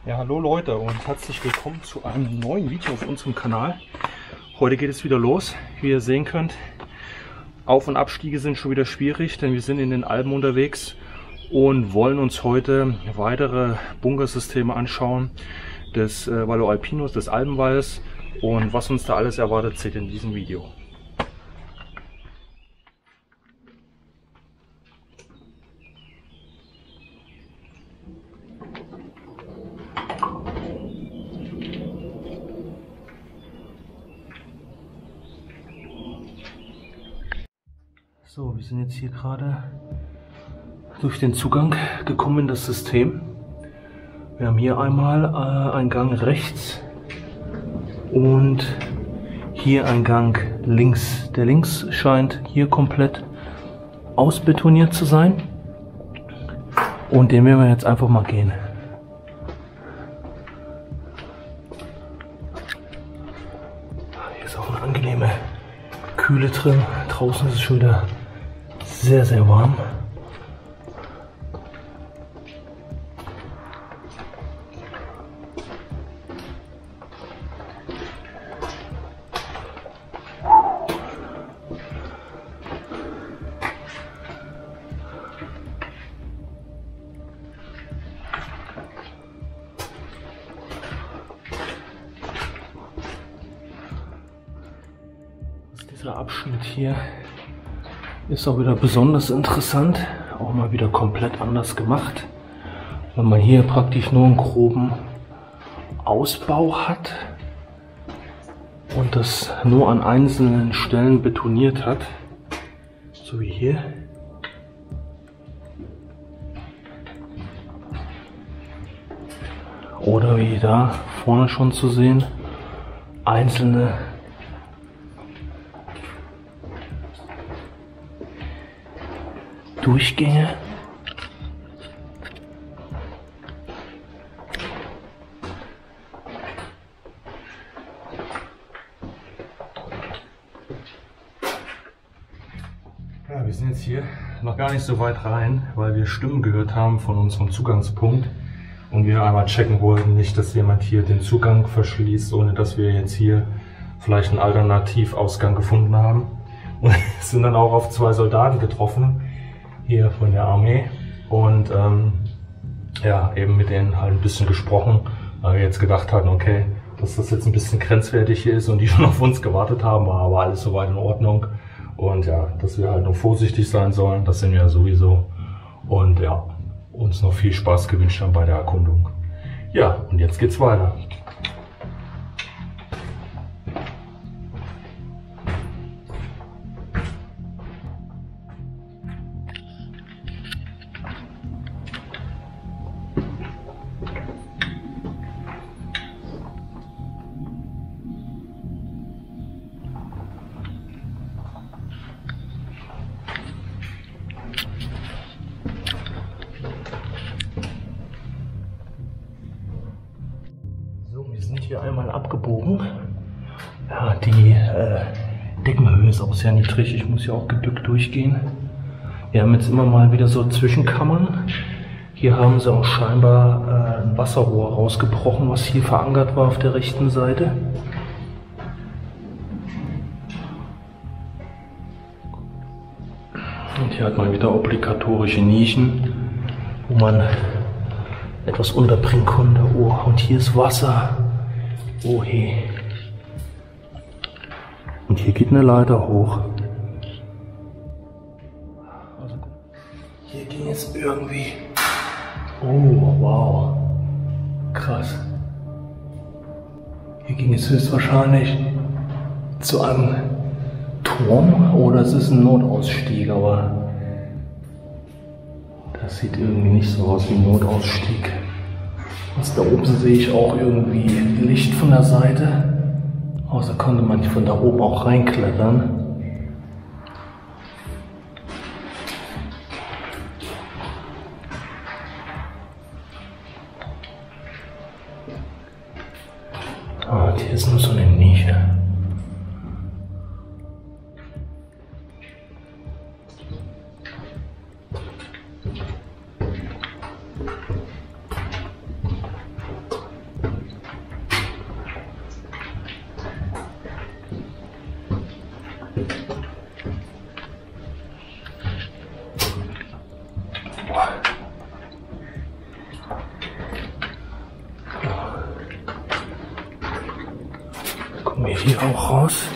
Ja, hallo Leute und herzlich willkommen zu einem neuen Video auf unserem Kanal. Heute geht es wieder los. Wie ihr sehen könnt, Auf- und Abstiege sind schon wieder schwierig, denn wir sind in den Alpen unterwegs und wollen uns heute weitere Bunkersysteme anschauen des Vallo Alpinos, des Alpenwalls, und was uns da alles erwartet, seht ihr in diesem Video. So, wir sind jetzt hier gerade durch den Zugang gekommen in das System. Wir haben hier einmal einen Gang rechts und hier einen Gang links. Der links scheint hier komplett ausbetoniert zu sein und den werden wir jetzt einfach mal gehen. Hier ist auch eine angenehme Kühle drin. Draußen ist es schon wieder sehr, sehr warm. Dieser Abschnitt hier ist auch wieder besonders interessant, auch mal wieder komplett anders gemacht, wenn man hier praktisch nur einen groben Ausbau hat und das nur an einzelnen Stellen betoniert hat, so wie hier. Oder wie da vorne schon zu sehen, einzelne Durchgänge. Ja, wir sind jetzt hier noch gar nicht so weit rein, weil wir Stimmen gehört haben von unserem Zugangspunkt und wir einmal checken wollten, nicht, dass jemand hier den Zugang verschließt, ohne dass wir jetzt hier vielleicht einen Alternativausgang gefunden haben. Und sind dann auch auf zwei Soldaten getroffen, hier von der Armee, und ja, eben mit denen halt ein bisschen gesprochen, weil wir jetzt gedacht hatten, okay, dass das jetzt ein bisschen grenzwertig hier ist und die schon auf uns gewartet haben, war aber alles soweit in Ordnung und ja, dass wir halt noch vorsichtig sein sollen, das sind wir ja sowieso, und ja, uns noch viel Spaß gewünscht haben bei der Erkundung. Ja, und jetzt geht's weiter. Wir sind hier einmal abgebogen. Ja, die Deckenhöhe ist auch sehr niedrig. Ich muss hier auch gebückt durchgehen. Wir haben jetzt immer mal wieder so Zwischenkammern. Hier haben sie auch scheinbar ein Wasserrohr rausgebrochen, was hier verankert war auf der rechten Seite. Und hier hat man wieder obligatorische Nischen, wo man etwas unterbringen konnte. Oh, und hier ist Wasser. Oh hey. Und hier geht eine Leiter hoch. Also, hier ging es irgendwie. Oh, wow. Krass. Hier ging es höchstwahrscheinlich zu einem Turm oder es ist ein Notausstieg, aber das sieht irgendwie nicht so aus wie ein Notausstieg. Und da oben sehe ich auch irgendwie Licht von der Seite. Außer konnte man von da oben auch reinklettern. Ah, hier ist nur so eine Nische. Kommen wir hier auch raus.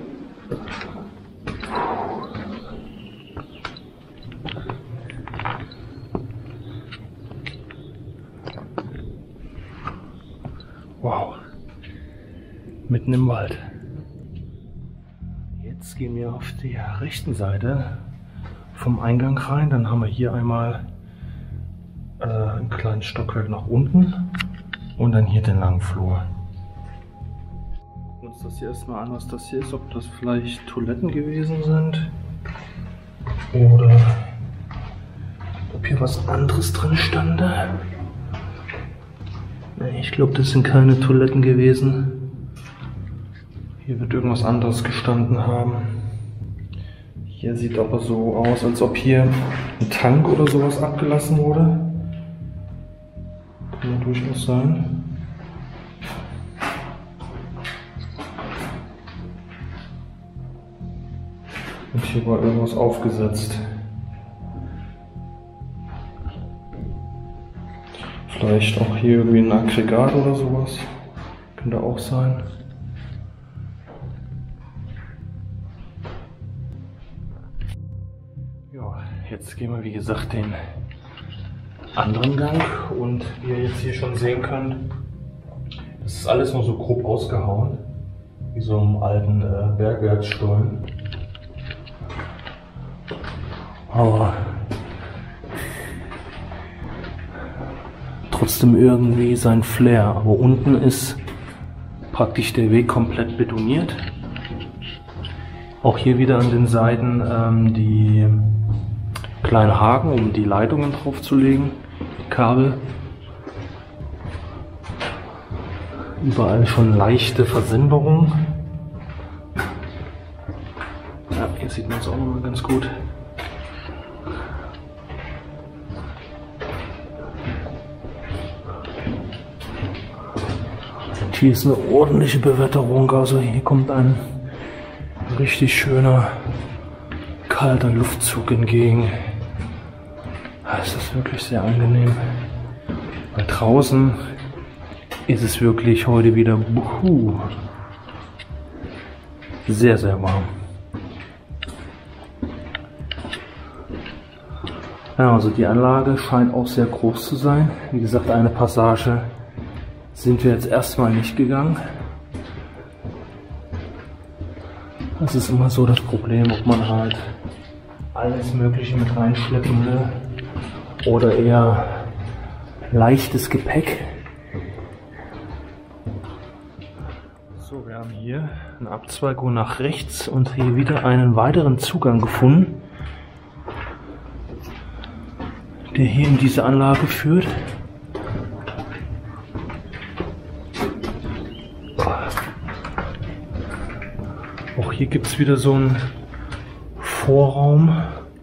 Wow. Mitten im Wald. Jetzt gehen wir auf die rechten Seite vom Eingang rein. Dann haben wir hier einmal ein kleines Stockwerk nach unten und dann hier den langen Flur. Gucken wir uns das hier erstmal an, was das hier ist. Ob das vielleicht Toiletten gewesen sind oder ob hier was anderes drin stande. Nee, ich glaube, das sind keine Toiletten gewesen. Hier wird irgendwas anderes gestanden haben. Hier sieht aber so aus, als ob hier ein Tank oder sowas abgelassen wurde. Kann ja durchaus sein. Und hier war irgendwas aufgesetzt. Vielleicht auch hier irgendwie ein Aggregat oder sowas. Könnte auch sein. Ja, jetzt gehen wir wie gesagt den anderen Gang und wie ihr jetzt hier schon sehen könnt, das ist alles nur so grob ausgehauen, wie so einem alten Bergwerksstollen. Aber trotzdem irgendwie sein Flair. Aber unten ist praktisch der Weg komplett betoniert. Auch hier wieder an den Seiten die kleinen Haken, um die Leitungen drauf zu legen, die Kabel. Überall schon leichte Versinberung. Ja, hier sieht man es auch nochmal ganz gut. Und hier ist eine ordentliche Bewetterung, also hier kommt ein richtig schöner kalter Luftzug entgegen. Es ist wirklich sehr angenehm. Weil draußen ist es wirklich heute wieder sehr, sehr warm. Ja, also die Anlage scheint auch sehr groß zu sein. Wie gesagt, eine Passage sind wir jetzt erstmal nicht gegangen. Das ist immer so das Problem, ob man halt alles Mögliche mit reinschleppen will oder eher leichtes Gepäck. So, wir haben hier eine Abzweigung nach rechts und hier wieder einen weiteren Zugang gefunden, der hier in diese Anlage führt. Auch hier gibt es wieder so einen Vorraum.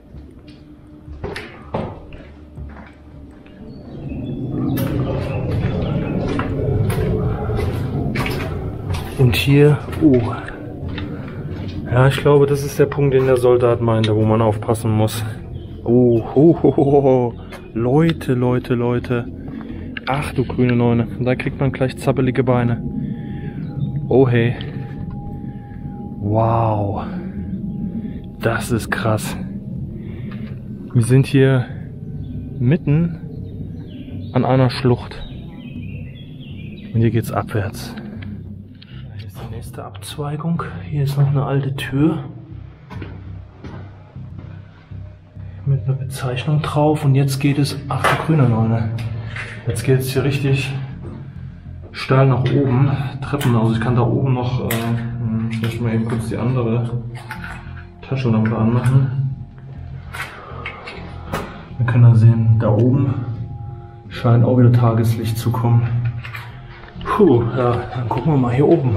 Und hier, ja, ich glaube, das ist der Punkt, den der Soldat meinte, wo man aufpassen muss. Leute, Leute, Leute. Ach du grüne Neune, da kriegt man gleich zappelige Beine. Oh hey. Wow. Das ist krass. Wir sind hier mitten an einer Schlucht. Und hier geht's abwärts. Hier ist die nächste Abzweigung. Hier ist noch eine alte Tür. Mit einer Bezeichnung drauf. Und jetzt geht es, ach du grüne Neune. Jetzt geht es hier richtig steil nach oben. Treppen, also ich kann da oben noch, ich möchte mal eben kurz die andere Taschenlampe anmachen. Wir können da sehen, da oben scheint auch wieder Tageslicht zu kommen. Puh, ja, dann gucken wir mal hier oben.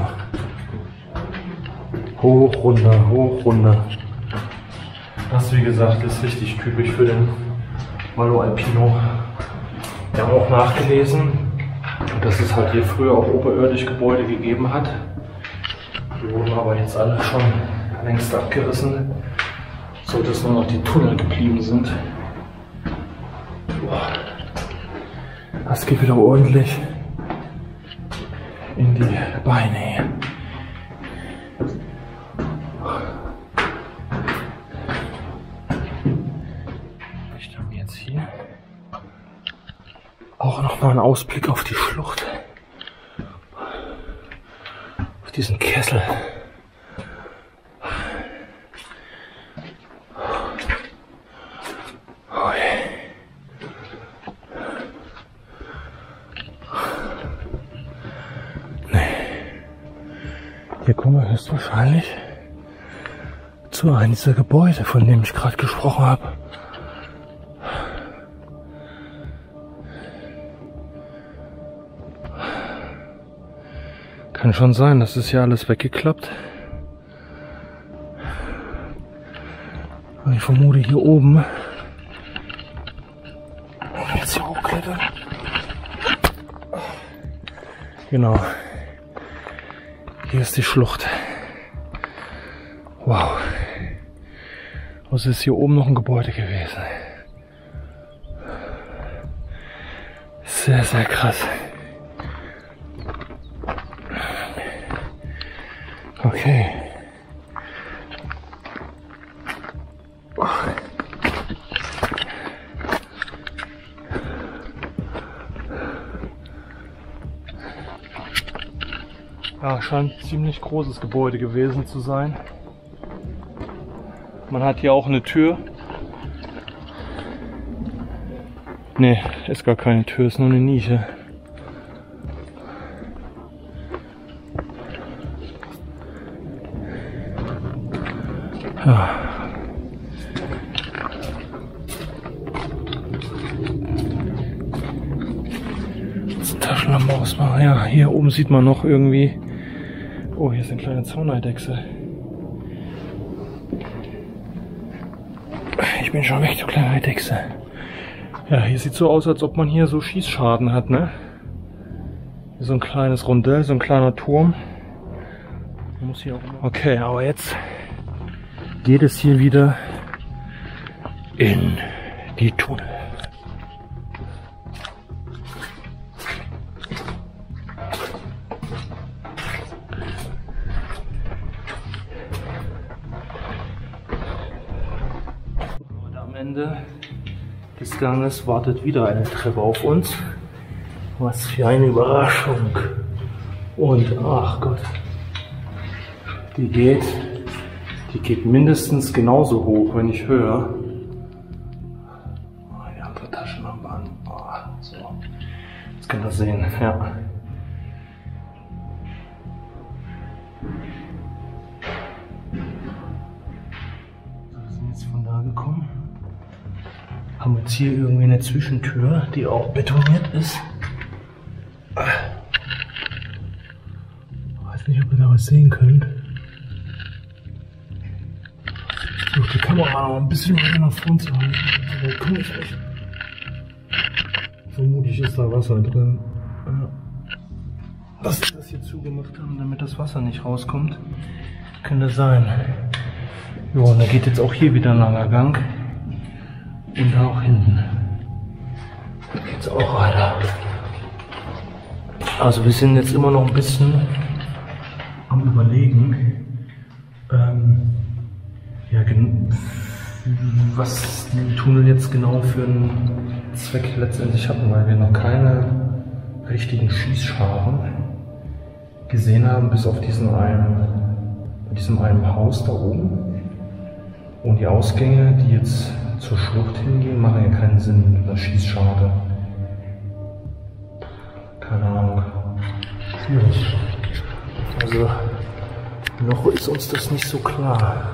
Hoch, runter, hoch, runter. Das, wie gesagt, ist richtig typisch für den Valo Alpino. Wir haben auch nachgelesen, dass es halt hier früher auch oberirdisch Gebäude gegeben hat. Die wurden aber jetzt alle schon längst abgerissen, so dass nur noch die Tunnel geblieben sind. Das geht wieder ordentlich in die Beine. Ich habe jetzt hier auch noch mal einen Ausblick auf die Schlucht, auf diesen Kessel. Hier kommen wir höchstwahrscheinlich zu einem dieser Gebäude, von dem ich gerade gesprochen habe. Kann schon sein, das ist ja alles weggeklappt. Und ich vermute hier oben. Jetzt hier hochklettern. Genau. Hier ist die Schlucht. Wow. Was ist hier oben noch ein Gebäude gewesen? Sehr, sehr krass. Okay. Ja, scheint ein ziemlich großes Gebäude gewesen zu sein. Man hat hier auch eine Tür. Ne, ist gar keine Tür, ist nur eine Nische. Ja. Jetzt Taschenlampe ausmachen. Ja, hier oben sieht man noch irgendwie. Oh, hier ist eine kleine Zauneidechse. Ich bin schon weg, du kleine Eidechse. Ja, hier sieht so aus, als ob man hier so Schießschaden hat, ne? Hier so ein kleines Rondell, so ein kleiner Turm. Muss hier auch immer. Okay, aber jetzt geht es hier wieder in die Tunnel. Und am Ende des Ganges wartet wieder eine Treppe auf uns. Was für eine Überraschung. Und ach Gott, die geht mindestens genauso hoch, wenn nicht höher. Oh, die andere Taschenlampe an. Oh, so. Jetzt könnt ihr sehen, ja. Wir sind jetzt von da gekommen. Haben jetzt hier irgendwie eine Zwischentür, die auch betoniert ist. Ich weiß nicht, ob ihr da was sehen könnt. Ich versuche die Kamera noch ein bisschen weiter nach vorn zu halten. Aber kann ich nicht. Vermutlich ist da Wasser drin. Dass sie das hier zugemacht haben, damit das Wasser nicht rauskommt, könnte sein. Jo, und da geht jetzt auch hier wieder ein langer Gang. Und da auch hinten. Da geht's auch weiter. Also wir sind jetzt immer noch ein bisschen am Überlegen, ja, was den Tunnel jetzt genau für einen Zweck letztendlich hatten, weil wir noch keine richtigen Schießscharen gesehen haben, bis auf diesem einen Haus da oben. Und die Ausgänge, die jetzt zur Schlucht hingehen, machen ja keinen Sinn mit einer Schießscharte. Keine Ahnung. Schwierig. Also noch ist uns das nicht so klar.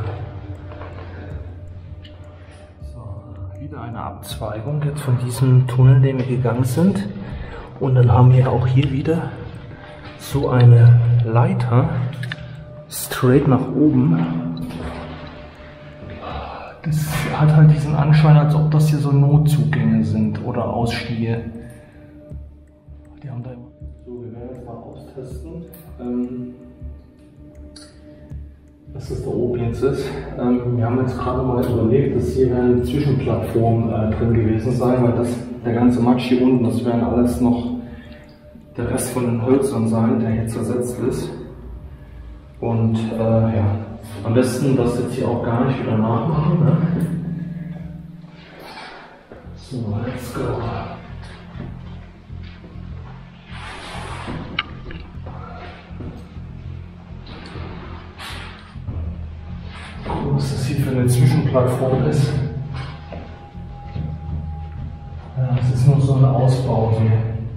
So, wieder eine Abzweigung jetzt von diesem Tunnel, den wir gegangen sind. Und dann haben wir auch hier wieder so eine Leiter straight nach oben. Das hat halt diesen Anschein, als ob das hier so Notzugänge sind oder Ausstiege. Die haben da immer. So, wir werden jetzt mal austesten, was das da oben jetzt ist. Wir haben jetzt gerade mal überlegt, dass hier eine Zwischenplattform drin gewesen sein, weil das der ganze Matsch hier unten, das werden alles noch der Rest von den Hölzern sein, der hier zersetzt ist. Und ja, am besten das jetzt hier auch gar nicht wieder nachmachen. Ne? So, let's go. Gucken, was das hier für eine Zwischenplattform ist. Ja, das ist nur so eine Ausbau hier.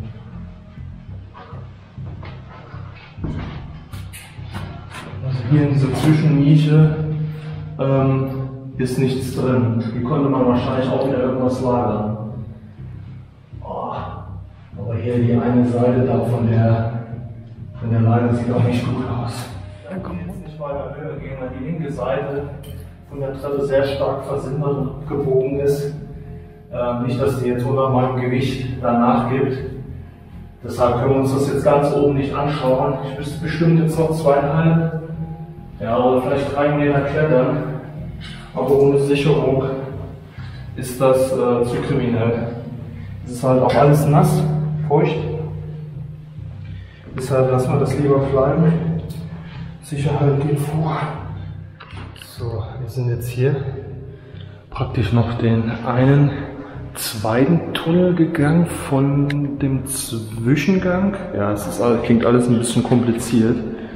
Also hier in dieser Zwischennische ist nichts drin. Hier konnte man wahrscheinlich auch wieder irgendwas lagern. Oh, aber hier die eine Seite da von der Leiter sieht auch nicht gut aus. Dann kommt jetzt nicht weiter höher gehen, weil die linke Seite von der Treppe sehr stark versindert und abgebogen ist. Nicht, dass die jetzt unter meinem Gewicht danach gibt. Deshalb können wir uns das jetzt ganz oben nicht anschauen. Ich müsste bestimmt jetzt noch 2,5, ja, oder vielleicht 3 Meter klettern. Aber ohne Sicherung ist das zu kriminell. Es ist halt auch alles nass, feucht. Deshalb lassen wir das lieber bleiben. Sicherheit geht vor. So, wir sind jetzt hier praktisch noch den einen zweiten Tunnel gegangen von dem Zwischengang. Ja, es ist, klingt alles ein bisschen kompliziert,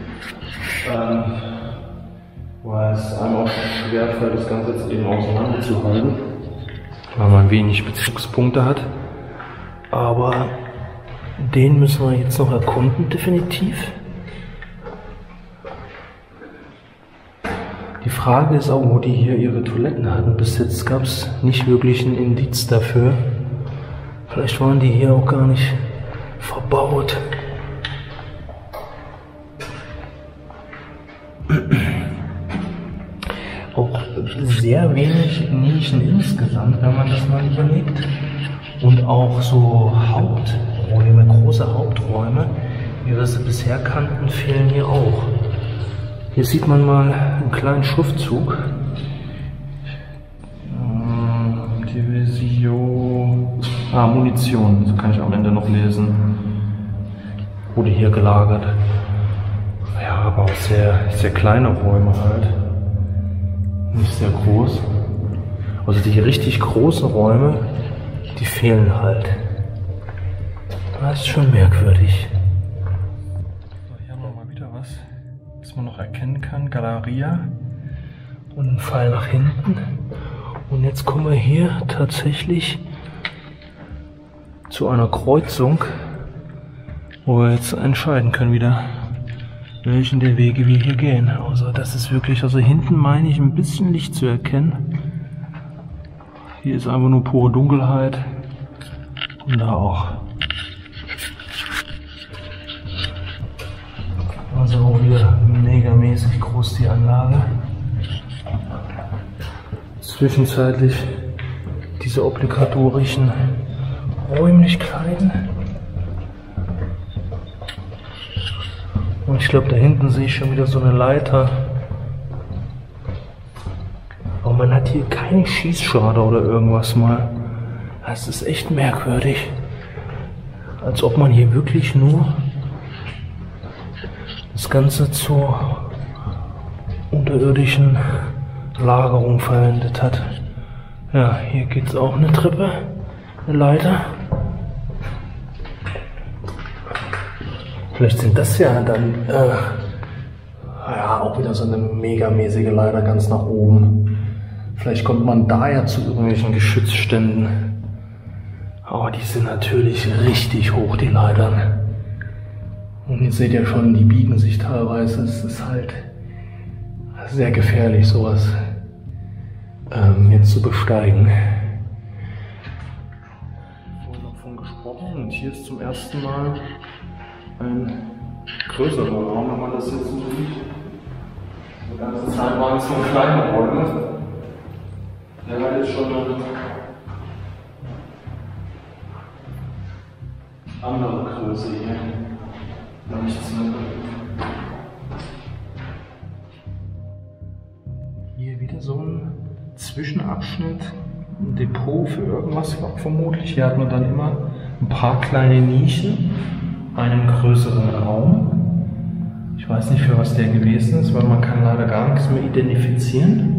weil es einem auch schwer fällt, das Ganze jetzt eben auseinanderzuhalten, weil man wenig Bezugspunkte hat. Aber den müssen wir jetzt noch erkunden, definitiv. Die Frage ist auch, wo die hier ihre Toiletten hatten. Bis jetzt gab es nicht wirklich ein Indiz dafür. Vielleicht waren die hier auch gar nicht verbaut. Auch sehr wenig Nischen insgesamt, wenn man das mal überlegt. Und auch so Haupträume, große Haupträume, wie wir sie bisher kannten, fehlen hier auch. Hier sieht man mal einen kleinen Schriftzug. Division. Munition, das kann ich am Ende noch lesen. Wurde hier gelagert. Ja, aber auch sehr kleine Räume halt. Nicht sehr groß. Also die richtig großen Räume, die fehlen halt. Das ist schon merkwürdig. Hier haben wir mal wieder was, was man noch erkennen kann. Galeria. Und ein Pfeil nach hinten. Und jetzt kommen wir hier tatsächlich zu einer Kreuzung, wo wir jetzt entscheiden können wieder, welchen der Wege wir hier gehen. Also das ist wirklich, also hinten meine ich ein bisschen Licht zu erkennen. Hier ist einfach nur pure Dunkelheit. Und da auch. Also auch wieder megamäßig groß die Anlage. Zwischenzeitlich diese obligatorischen Räumlichkeiten. Und ich glaube, da hinten sehe ich schon wieder so eine Leiter. Aber man hat hier keine Schießscharter oder irgendwas mal. Das ist echt merkwürdig. Als ob man hier wirklich nur das Ganze zur unterirdischen Lagerung verwendet hat. Ja, hier geht es auch eine Treppe, eine Leiter. Vielleicht sind das ja dann ja, auch wieder so eine megamäßige Leiter ganz nach oben. Vielleicht kommt man da ja zu irgendwelchen Geschützständen. Aber die sind natürlich richtig hoch, die Leitern. Und ihr seht ja schon, die biegen sich teilweise. Es ist halt sehr gefährlich, sowas jetzt zu besteigen. Vorhin noch von gesprochen, und hier ist zum ersten Mal ein größerer Raum, wenn man das jetzt so sieht. Die ganze Zeit waren es nur kleine Räume. Der hat jetzt schon eine andere Größe hier. Da nichts mehr. Hier wieder so ein Zwischenabschnitt ein Depot für irgendwas vermutlich. Hier hat man dann immer ein paar kleine Nischen, einen größeren Raum. Ich weiß nicht, für was der gewesen ist, weil man kann leider gar nichts mehr identifizieren.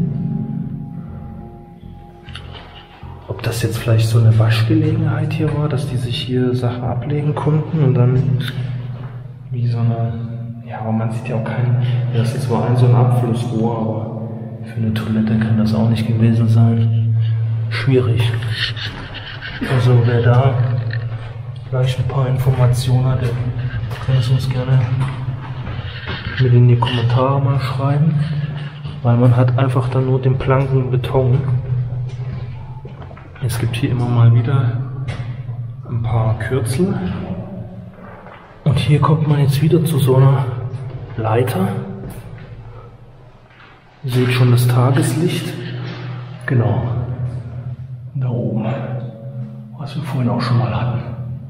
Ob das jetzt vielleicht so eine Waschgelegenheit hier war, dass die sich hier Sachen ablegen konnten und dann wie so eine, ja, aber man sieht ja auch keinen, ja, das ist zwar so ein Abflussrohr, aber für eine Toilette kann das auch nicht gewesen sein. Schwierig. Also wer da vielleicht ein paar Informationen hat, der kann es uns gerne mit in die Kommentare mal schreiben, weil man hat einfach dann nur den blanken Beton. Es gibt hier immer mal wieder ein paar Kürzel und hier kommt man jetzt wieder zu so einer Leiter. Ihr seht schon das Tageslicht, genau, da oben, was wir vorhin auch schon mal hatten.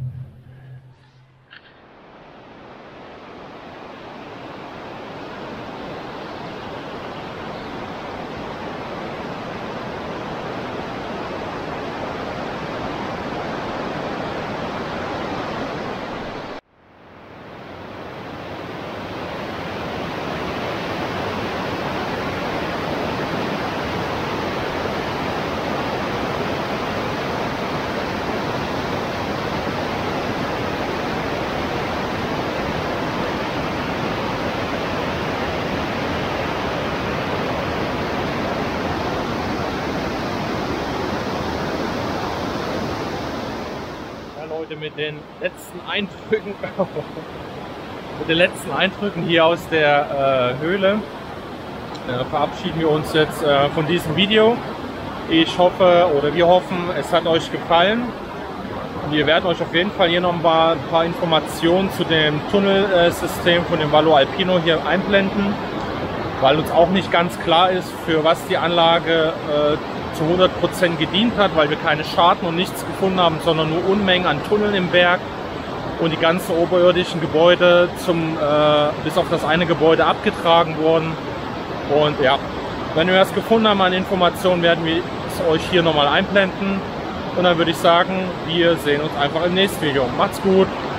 Mit den letzten Eindrücken hier aus der Höhle verabschieden wir uns jetzt von diesem Video. Ich hoffe, oder wir hoffen, es hat euch gefallen. Wir werden euch auf jeden Fall hier noch ein paar Informationen zu dem Tunnelsystem von dem Vallo Alpino hier einblenden, weil uns auch nicht ganz klar ist, für was die Anlage zu 100% gedient hat, weil wir keine Scharten und nichts gefunden haben, sondern nur Unmengen an Tunneln im Berg und die ganzen oberirdischen Gebäude bis auf das eine Gebäude abgetragen wurden. Und ja, wenn wir was gefunden haben an Informationen, werden wir es euch hier nochmal einblenden. Und dann würde ich sagen, wir sehen uns einfach im nächsten Video. Macht's gut!